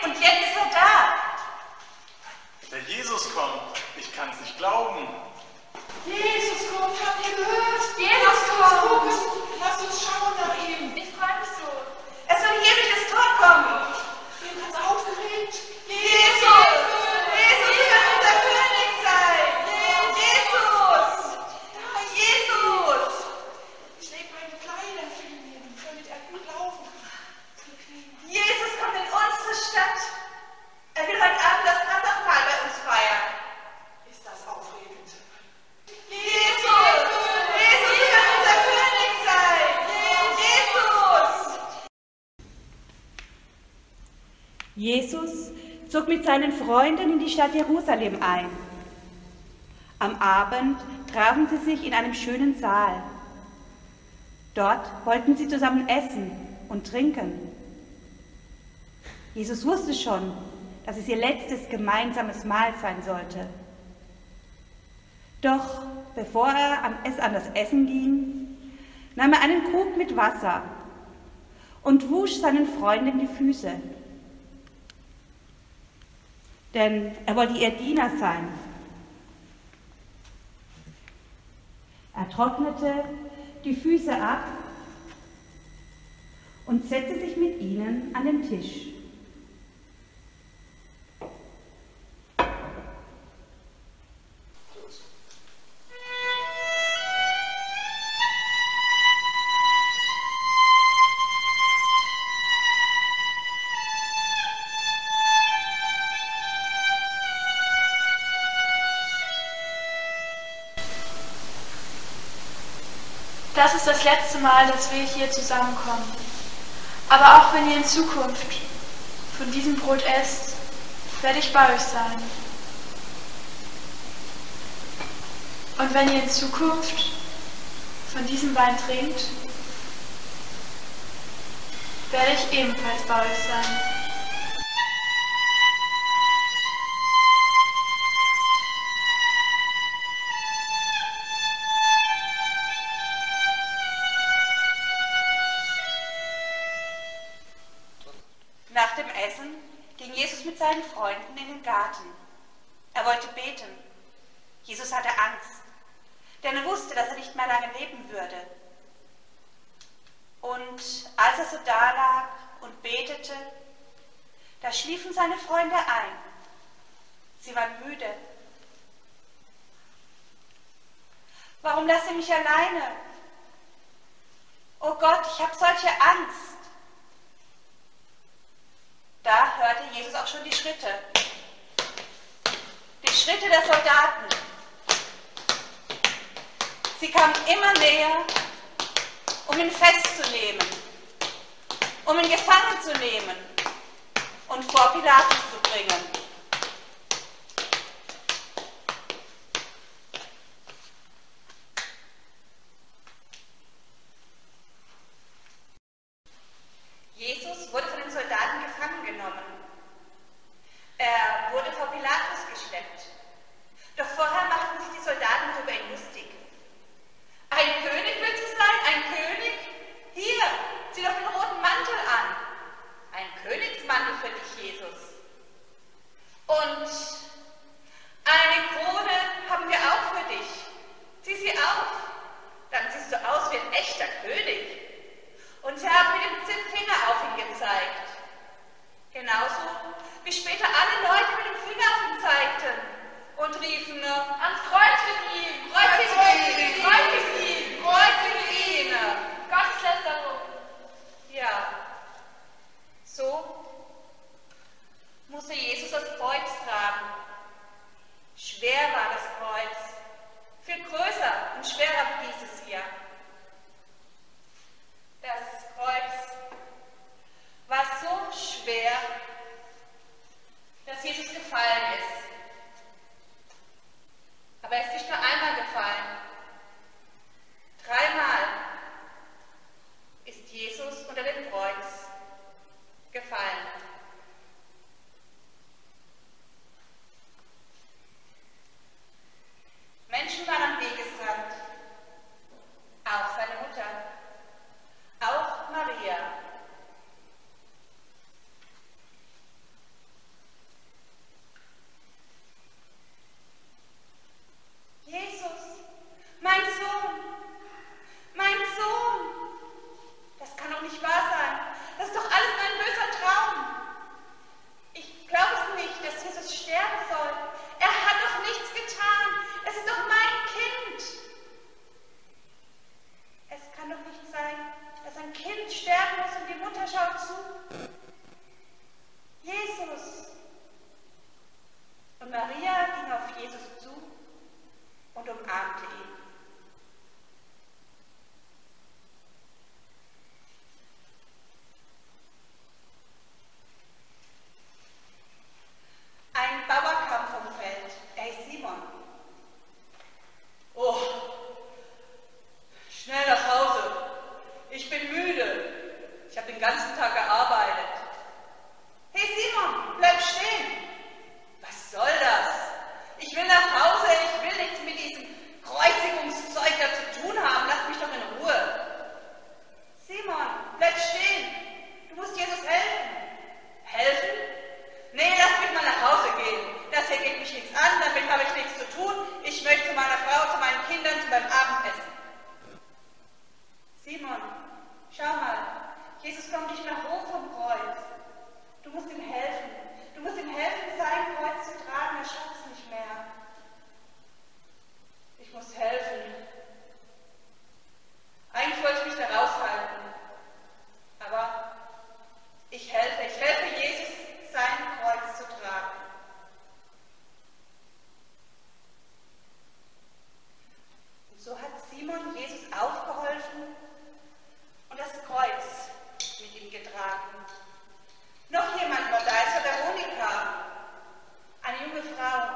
und jetzt ist er da. Der Jesus kommt. Ich kann es nicht glauben. Jesus kommt, habt ihr gehört? Jesus kommt. Lasst uns schauen nach ihm. Ich freue mich so. Er soll hier durch das Tor kommen. Ich bin ganz aufgeregt. Jesus! Jesus wird unser König sein! Jesus! Jesus! Ich lege meine Kleider für ihn, damit er gut laufen kann. Jesus kommt in unsere Stadt. Er will heute Abend das Passachmahl bei uns feiern. Ist das aufregend? Jesus! Jesus wird unser König sein! Jesus! Jesus zog mit seinen Freunden in die Stadt Jerusalem ein. Am Abend trafen sie sich in einem schönen Saal. Dort wollten sie zusammen essen und trinken. Jesus wusste schon, dass es ihr letztes gemeinsames Mahl sein sollte. Doch bevor er an das Essen ging, nahm er einen Krug mit Wasser und wusch seinen Freunden die Füße. Denn er wollte ihr Diener sein. Er trocknete die Füße ab und setzte sich mit ihnen an den Tisch. Das ist das letzte Mal, dass wir hier zusammenkommen. Aber auch wenn ihr in Zukunft von diesem Brot esst, werde ich bei euch sein. Und wenn ihr in Zukunft von diesem Wein trinkt, werde ich ebenfalls bei euch sein. Nach dem Essen ging Jesus mit seinen Freunden in den Garten. Er wollte beten. Jesus hatte Angst, denn er wusste, dass er nicht mehr lange leben würde. Und als er so dalag und betete, da schliefen seine Freunde ein. Sie waren müde. Warum lasst ihr mich alleine? Oh Gott, ich habe solche Angst. Da hörte Jesus auch schon die Schritte. Die Schritte der Soldaten. Sie kamen immer näher, um ihn festzunehmen, um ihn gefangen zu nehmen und vor Pilatus zu bringen. Jesus wurde von den Soldaten gefangen genommen. Er wurde vor Pilatus geschleppt. Doch vorher machten sich die Soldaten noch über ihn lustig. Ein König willst du sein? Ein König? Hier, zieh doch den roten Mantel an. Ein Königsmantel für dich, Jesus. Und eine Krone haben wir auch für dich. Zieh sie auf. Dann siehst du aus wie ein echter König. Und sie haben mit dem Finger auf ihn gezeigt. Genauso wie später alle Leute mit dem Finger auf ihn zeigten und riefen, ans Kreuz mit ihm, kreuzige ihn, kreuzige ihn, kreuzige ihn. Gotteslästerung. Ja, so musste Jesus das Kreuz tragen. Schwer war das Kreuz, viel größer und schwerer wie dieses hier. Das Kreuz war so schwer, dass Jesus gefallen ist. Aber er ist nicht nur einmal gefallen. 3-mal ist Jesus unter dem Kreuz gefallen. Menschen waren am Wegesrand, auch seine Mutter, auch Maria. zu? Jesus! Und Maria ging auf Jesus zu und umarmte ihn. Ein Bauer kam vom Feld. Er ist Simon. Oh, schnell nach Hause. Ich bin müde. Ich habe den ganzen Tag gearbeitet. Hey Simon, bleib stehen! Was soll das? Ich will nach Hause. Ich will nichts mit diesem Kreuzigungszeug da zu tun haben. Lass mich doch in Ruhe. Simon, bleib stehen! Du musst Jesus helfen! Helfen? Nee, lass mich mal nach Hause gehen. Das hier geht mich nichts an. Damit habe ich nichts zu tun. Ich möchte zu meiner Frau, zu meinen Kindern, zu meinem Abendessen. Simon, schau mal, Jesus kommt nicht mehr hoch vom Kreuz. Du musst ihm helfen. Du musst ihm helfen, sein Kreuz zu tragen. Er schafft es nicht mehr. Ich muss helfen. Eigentlich wollte ich mich da raushalten. Aber ich helfe Jesus, sein Kreuz zu tragen. Und so hat Simon Jesus aufgeholfen und das Kreuz mit ihm getragen. Noch jemand war da, es war Veronika, eine junge Frau.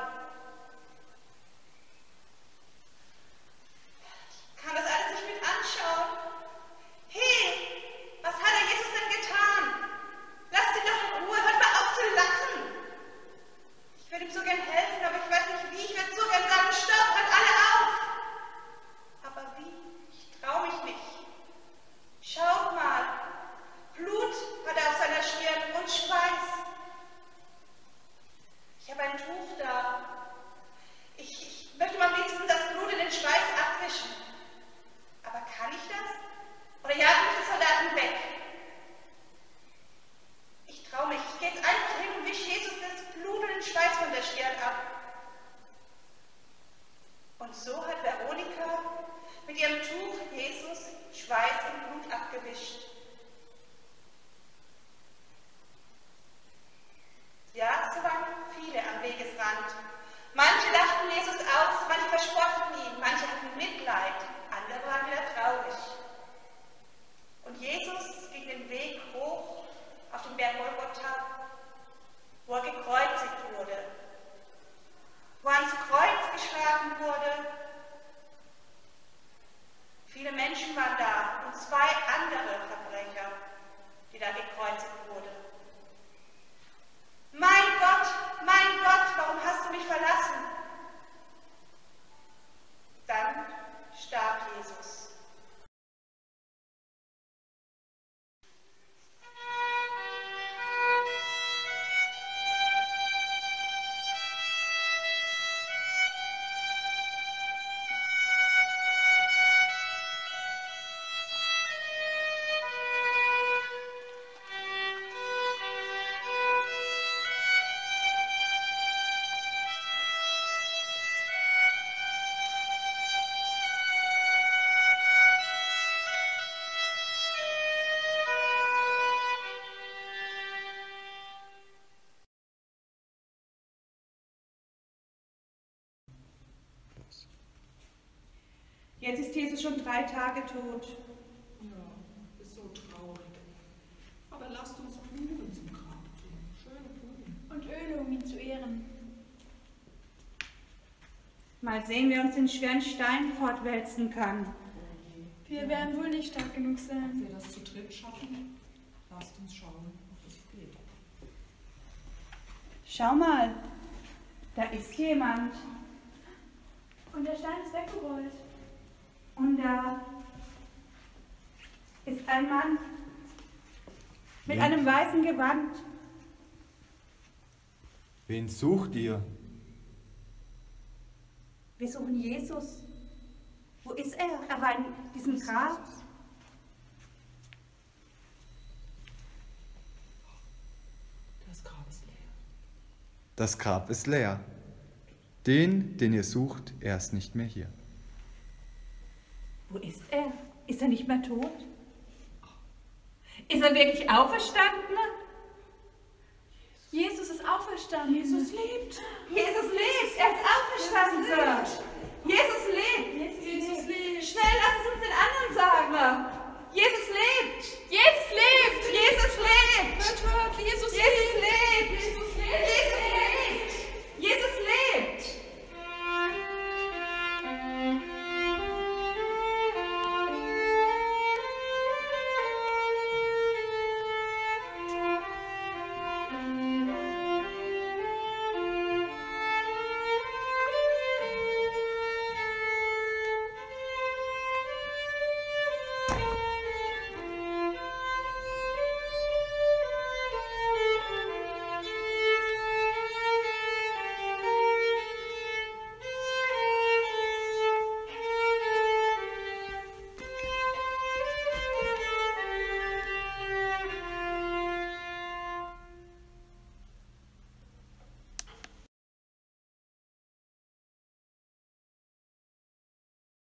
Ich kann das alles nicht mit anschauen. Hey, was hat der Jesus denn getan? Lasst ihn doch in Ruhe, hört mal auf zu lachen. Ich würde ihm so gern helfen, aber ich weiß nicht wie. Ich würde so gern sagen, stopp, hört alle auf. Aber wie? Ich traue mich nicht. Schaut mal, Blut hat er auf seiner Stirn und Schweiß. Ich habe ein Tuch da. Ich möchte am liebsten das Blut in den Schweiß abwischen. Aber kann ich das? Oder jagen mich die Soldaten weg? Ich traue mich. Ich gehe jetzt einfach hin und wische Jesus das Blut und den Schweiß von der Stirn ab. Und so hat Veronika mit ihrem Tuch Jesus Schweiß und Blut abgewischt. Ja, so waren viele am Wegesrand. Manche lachten Jesus aus, manche verspotteten ihn, manche hatten Mitleid, andere waren wieder traurig. Und Jesus ging den Weg hoch auf den Berg Golgotha, wo er gekreuzigt wurde, wo er ans Kreuz geschlagen wurde. Viele Menschen waren da und 2 andere Verbrecher, die da gekreuzigt wurden. Mein Gott, warum hast du mich verlassen? Dann starb Jesus. Jetzt ist Jesus schon 3 Tage tot. Ja, ist so traurig. Aber lasst uns Blumen zum Grab tun. Schöne Blumen. Und Öle, um ihn zu ehren. Mal sehen, wer uns den schweren Stein fortwälzen kann. Wir werden wohl nicht stark genug sein. Ob wir das zu dritt schaffen? Lasst uns schauen, ob es geht. Schau mal, da ist jemand. Und der Stein ist weggerollt. Und da ist ein Mann mit einem weißen Gewand. Wen sucht ihr? Wir suchen Jesus. Wo ist er? Er war in diesem Grab. Das Grab ist leer. Das Grab ist leer. Den ihr sucht, er ist nicht mehr hier. Wo ist er? Ist er nicht mehr tot? Ist er wirklich auferstanden? Jesus ist auferstanden. Jesus lebt. Jesus lebt, er ist auferstanden. Jesus lebt. Jesus lebt. Schnell, lass es uns den